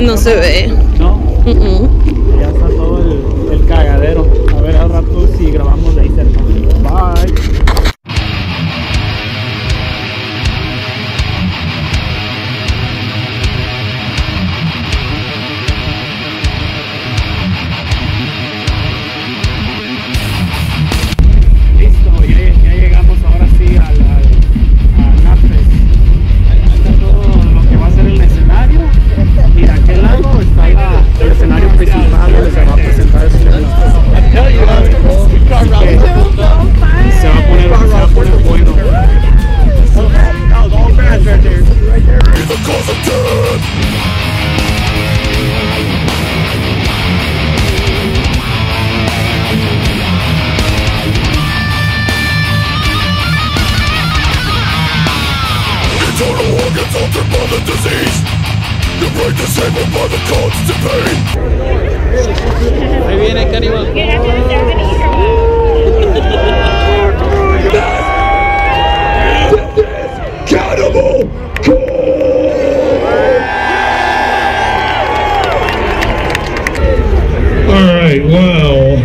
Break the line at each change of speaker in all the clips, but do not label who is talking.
No se ve.
¿No? Ya está todo el cagadero. A ver al rato si grabamos de ahí cerca. Bye. Ahí viene Cannibal.
Cannibal! Alright, well.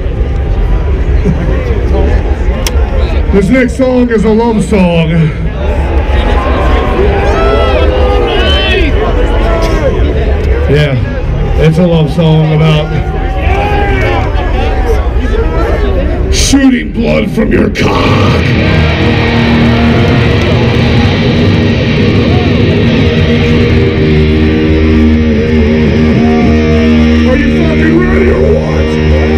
This next song is a love song. Yeah, it's a love song about shooting blood from your cock. Are you fucking ready or what?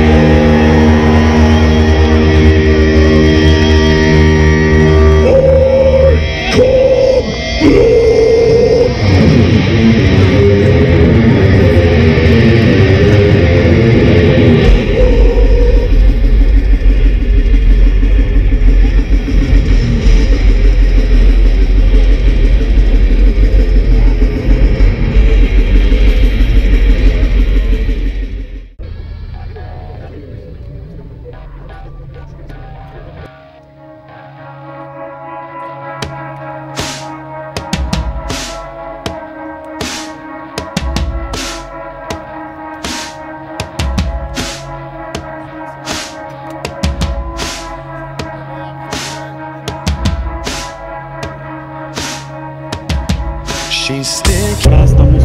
Ahora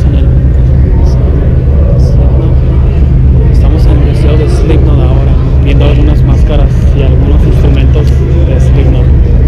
estamos en el museo de Slipknot ahora, viendo algunas máscaras y algunos instrumentos de Slipknot.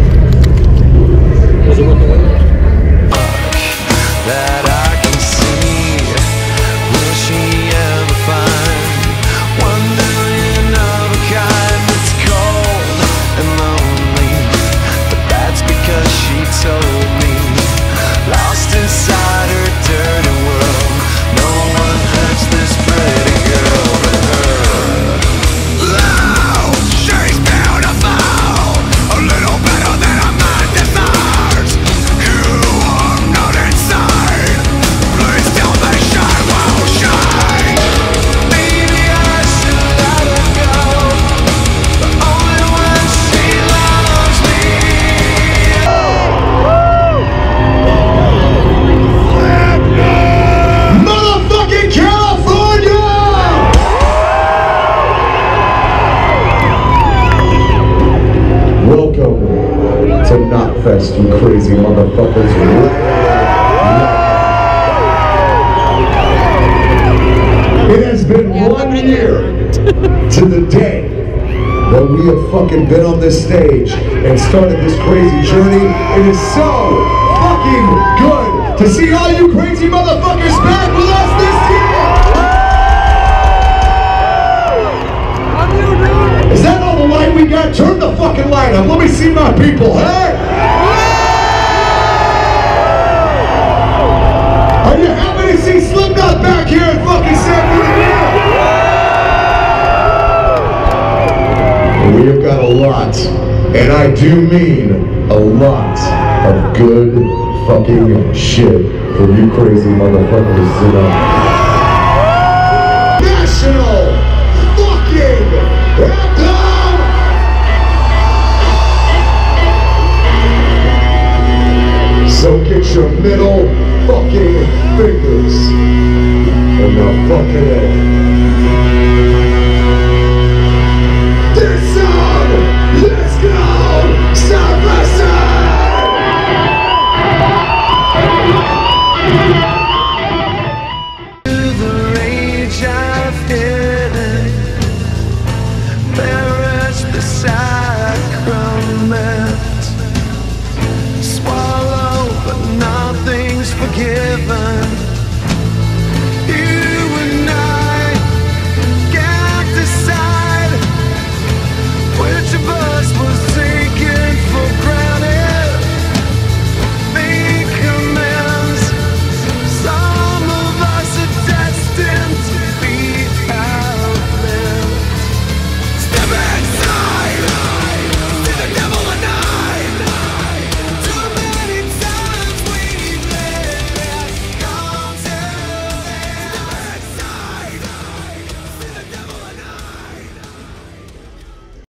Knotfest, you crazy motherfuckers. It has been 1 year to the day that we have fucking been on this stage and started this crazy journey. It is so fucking good to see all you crazy motherfuckers back with us this year. Is that all the light we got? Turn the fucking light up. Let me see my people, hey? Are you happy to see Slipknot back here in fucking San Diego? We have got a lot, and I do mean a lot of good fucking shit for you crazy motherfuckers tonight. National fucking anthem! So get your middle fucking fingers fucking A.